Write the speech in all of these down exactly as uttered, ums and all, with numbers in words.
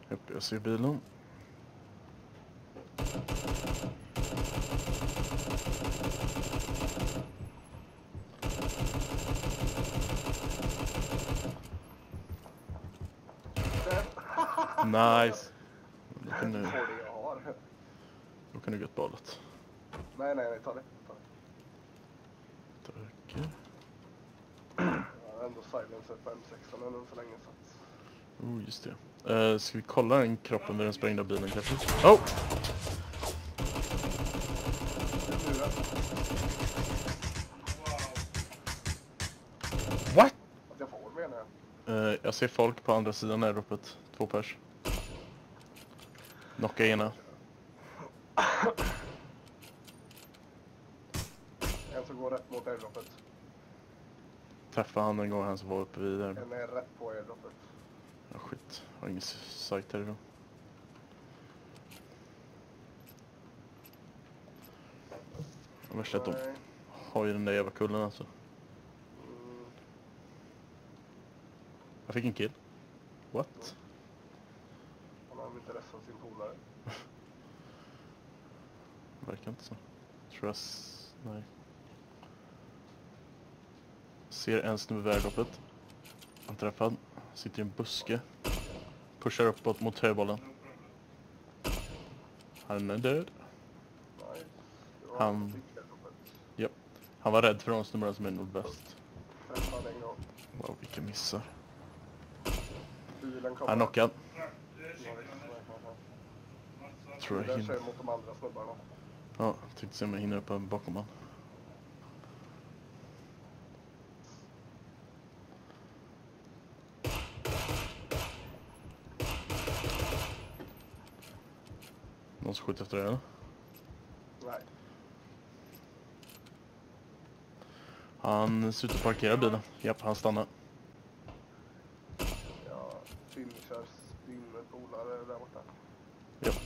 Upp, jag ser bilen. Nice. Då kan du, då kan du gå ett badet. Nej, nej, nej, ta det. Ta det. Tackar. Jag har ändå silencer på M sexton än så länge så att... Oh, just det. Uh, ska vi kolla den kroppen vid den sprängda bilen kanske? Oh! What? Att jag får menar jag. Uh, jag ser folk på andra sidan här uppåt. Två pers. Knocka ena. En som går rätt mot airdroppet. Träffa han en gång, han som var uppe vid där. En är rätt på airdroppet. Ja, skit. Jag har ingen sajt här idag. Det värsta är att de har ju den där jävla kullen alltså. Mm. Jag fick en kill. What? Han har inte resten sin polare. Verkar inte så. Tror jag... S nej. Ser en snubbe vid airdroppet. Han träffad. Sitter i en buske. Pushar uppåt mot högbollen. Han är död. Nej. Han... Ja. Han var rädd för de snubbarna som är nordväst. Träffade en gång. Wow, vilka missar. Bilen kommer. Han är knockad. Jag Tror jag hinner. hinner. Mot de andra snubbarna. Ja, tänkte se om jag hinner upp bakom han. Någon som skjuter efter det, eller? Nej. Han ser ut att parkera bilen. Japp, han stannar. Ja, finishar din polare där borta. Japp.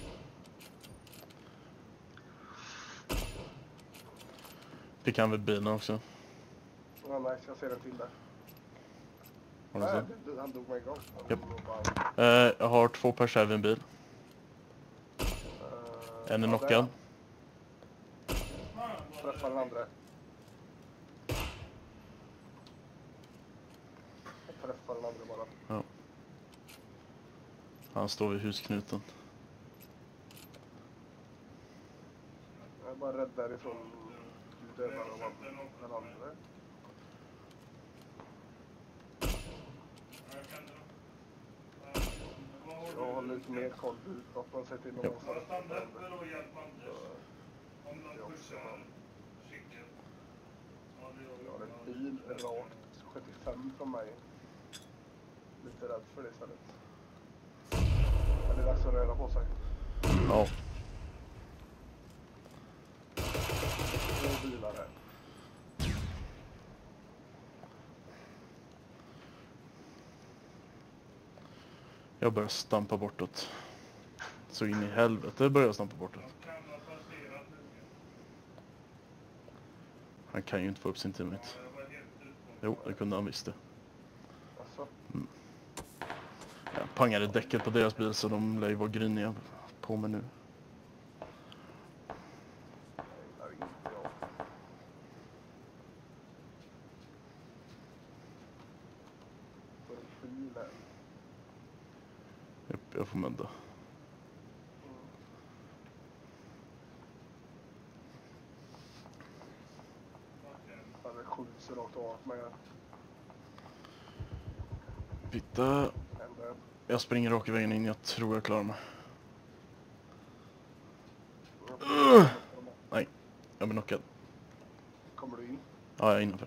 Fick han vid bilen också. Ja, nice, jag ser en till där. Har du Nej, sett? du, han dog med en gång. Han Japp. dog bara- Eh, jag har två pers här vid en bil. Eh, En är ja, knockad. där. Träffar den andra. Jag träffar den andra bara. Ja. Han står vid husknuten. Jag är bara rädd därifrån. Du dödar av den andra. Jag har lite mer koll utåt. Man säger till någon som har Jag har en bil rakt sjuttiofem från mig. Lite rädd för det istället. Men det är dags att röra på sig. Ja. Två bilar här. Jag börjar stampa bortåt. Så in i helvete börjar jag stampa bortåt. Han kan ju inte få upp sin teammate. Jo, det kunde han visst det. Alltså, Mm. Jag pangade däcket på deras bil så de lär ju vara gryniga på mig nu. det är inte jag. Får en bil här. Japp, jag får mända. Han är skjuts rakt av med Pitta. händerna. Jag springer rakt i vägen in. Jag tror jag klarar mig. Uh! Nej, jag blir knockad. Kommer du in? Ja, jag är innanför.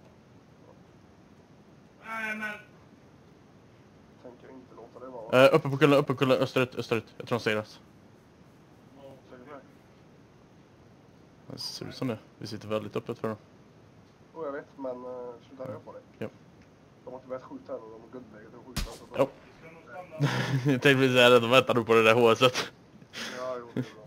Tänker inte låta det vara. Uh, uppe på kullen, uppe på kullen, österut, österut. Jag tror han ser oss. Säger du det? Det ser ut som det. Vi sitter väldigt öppet för dem. Oh, jag vet, men uh, sluta röra på dig. Ja. De har inte börjat skjuta än och de har guldläget att skjuta. Så Jo. Jag tänkte precis säga det, de väntar nog på det där H S-et. Ja, jo, det är bra.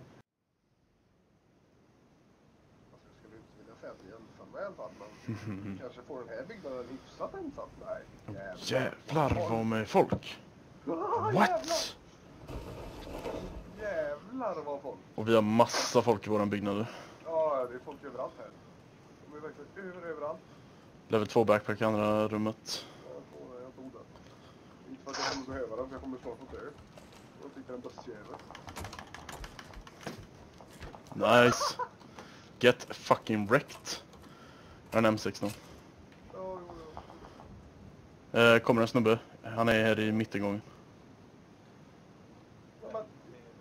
Alltså, jag skulle inte vilja säga att vi är ensamma i alla fall, men kanske får den här byggnaden hyfsat ensam. Nej, jävlar. Jävlar vad med folk. Ah, What? jävlar. jävlar vad folk. Och vi har massa folk i våran byggnader. Ja, det är folk överallt här. De är verkligen över, överallt. Level två backpack i andra rummet. Jag får det, jag tog det. Inte för att jag kommer behöva den, för jag kommer snart få dö. Jag tycker den dödsjävel. Nice. Get fucking wrecked. Jag har en M sexton. Ja, jo, jo. Eh, kommer en snubbe. Han är här i mittengången. Ja, men...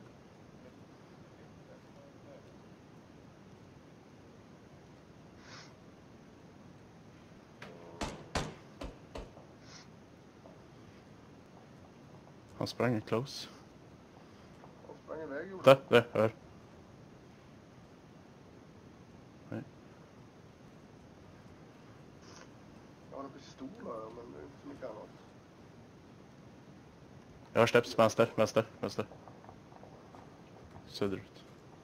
Han sprang close. Han sprang iväg, gjorde Där, där, här. Nej. Jag har en pistol här, men det är inte så mycket annat. Jag har steps, vänster, vänster, vänster. Söderut.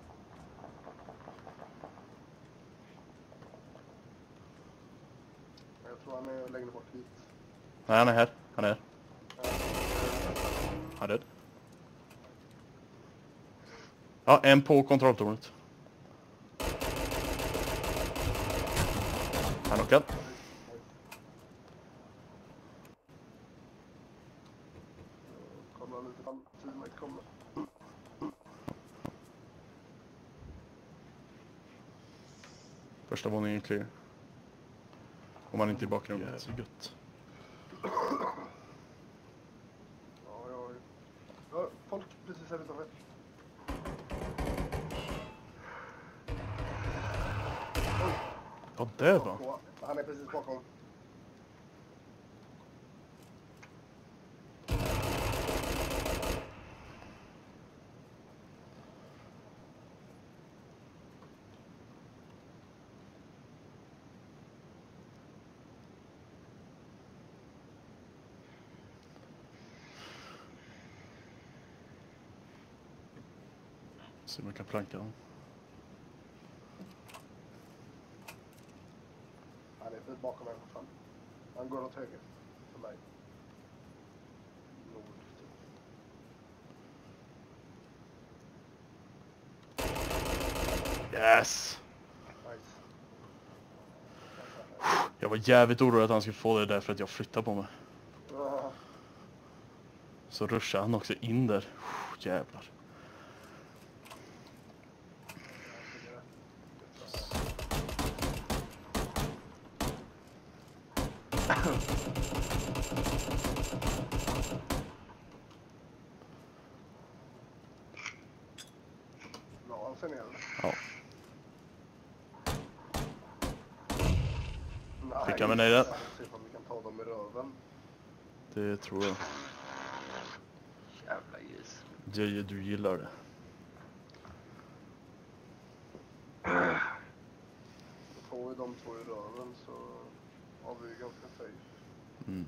Jag tror han är längre bort hit. Nej, han är här. Han är här. Han är död. Ja, en på kontrolltornet. Han är knockad. Kolla lite fram, teamet kommer. Första våningen är clear. Om man inte är i bakgrunden. Jävligt gött. Ja, ja, ja. Folk precis här utanför. Oj. Ja, det var. Ja, han är precis bakom. Se om jag kan planka den. Han är precis bakom mig fortfarande. Han går åt höger. För mig. Nord, typ. Yes! Nice. Jag var jävligt orolig att han skulle få det där för att jag flyttade på mig. Ja. Så rushade han också in där. Jävlar. Ja, han ser ner. Ja, Nej. fick jag med dig där. Se om vi kan ta dem i röven. Det tror jag. Jävla gris. J J, du gillar det. Får vi de två i röven så har vi ganska safe. Mm.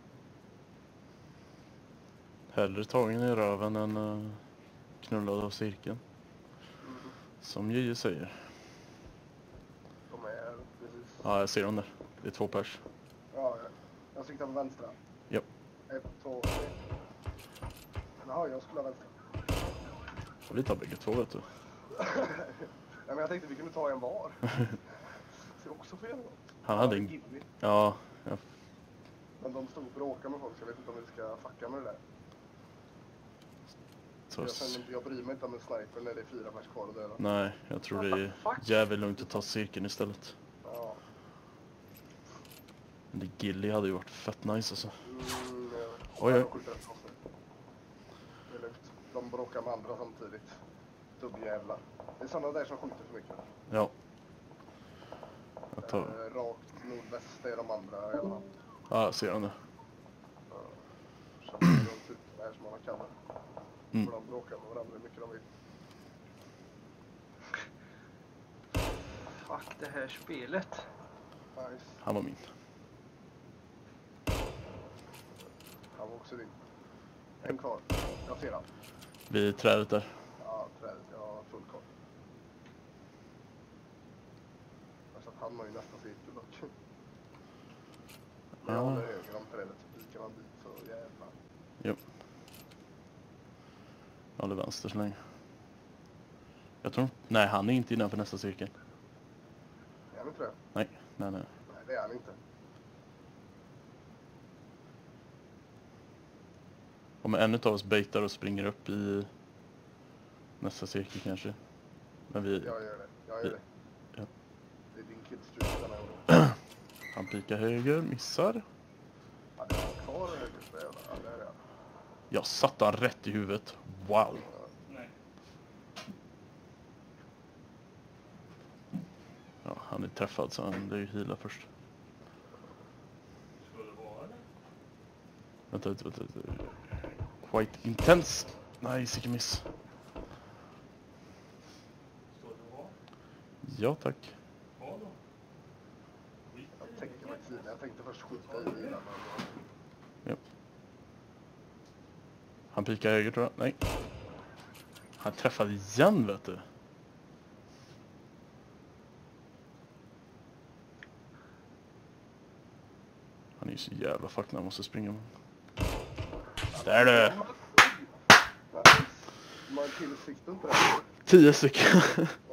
Hellre tagen i röven än uh, knullad av cirkeln. Mm. Som J J säger. De är här, precis. Ja, jag ser dem där. Det är två pers. Ja, ja. Jag siktar på vänstra. Japp. Ett, två, tre. Jaha, jag skulle ha vänstra. Och vi tar bägge två, vet du. Nej, men jag tänkte vi kunde ta en var. Så också får göra något. Han hade Ja, en... Gilly. Ja, ja. Men de stod och bråkade med folk så jag vet inte om vi ska fucka med det där. Så... Jag, känner inte, jag bryr mig inte om en sniper när det är fyra pers kvar och döda. Nej, jag tror det är jävligt lugnt att ta cirkeln istället. Ja. Men det Gilly hade ju varit fett nice alltså. Mm, ja. Oj, oj. Jag skjuter rätt på sig. Det är lugnt. De bråkar med andra samtidigt. Dubbjävlar. Det är sådana där som skjuter för mycket. Ja. Jag tar... Eh, rakt nordväst är de andra i alla fall. Ja, jag ser den nu. Så de runt ut där som man har kallat. Mm. För de bråkar med varandra hur mycket de vill. Fuck det här spelet. Nice. Han var min. Han var också din. En kvar. Jag ser han. Vid trädet där. Ja, trädet. Jag har full koll. Så att han har ju nästa cirkel dock. Jag Ja. håller höger om trädet så viker han dit så jävlar. Jo. Jag håller vänster så länge. Jag tror... Nej, han är inte innanför nästa cirkel. Är han inte det? Nej, nej, nej. Nej, det är han inte. Om en av oss baitar och springer upp i nästa cirkel kanske. Men vi... Jag gör det. Jag gör det. Ja. Det är din killstreak den här gången. Han pikar höger, missar. Ja, det är kvar höger för jävla. Ja, det är det. Jag satte han rätt i huvudet. Wow. Nej. Ja, han är träffad så han lär ju heala först. Ska det vara det? Vänta, vänta, vänta. vänta. Quite intense. Nej, sicken miss. Ska det vara? Ja, tack. Ja då. Skit Jag i det. tänker mig tiden. Jag tänkte först skjuta i bilen. Men... Ja. Han pikar höger tror jag. Nej. Han träffade igen, vet du. Han är ju så jävla fuck när han måste springa. Där är det. Man killstreak inte det. Tio stycken.